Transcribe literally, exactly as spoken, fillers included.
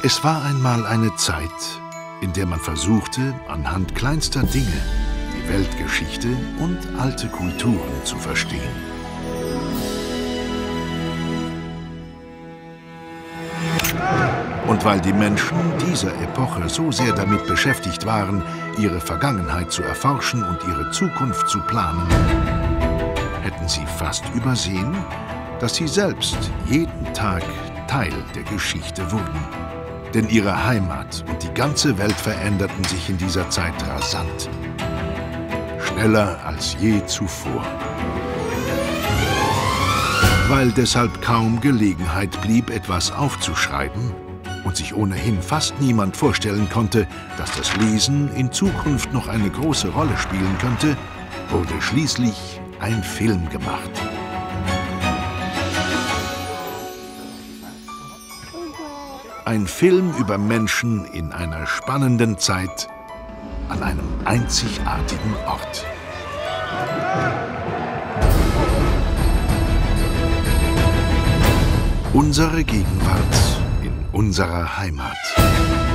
Es war einmal eine Zeit, in der man versuchte, anhand kleinster Dinge die Weltgeschichte und alte Kulturen zu verstehen. Und weil die Menschen dieser Epoche so sehr damit beschäftigt waren, ihre Vergangenheit zu erforschen und ihre Zukunft zu planen, hätten sie fast übersehen, dass sie selbst jeden Tag Teil der Geschichte wurden. Denn ihre Heimat und die ganze Welt veränderten sich in dieser Zeit rasant. Schneller als je zuvor. Weil deshalb kaum Gelegenheit blieb, etwas aufzuschreiben und sich ohnehin fast niemand vorstellen konnte, dass das Lesen in Zukunft noch eine große Rolle spielen könnte, wurde schließlich ein Film gemacht. Ein Film über Menschen in einer spannenden Zeit an einem einzigartigen Ort. Unsere Gegenwart in unserer Heimat.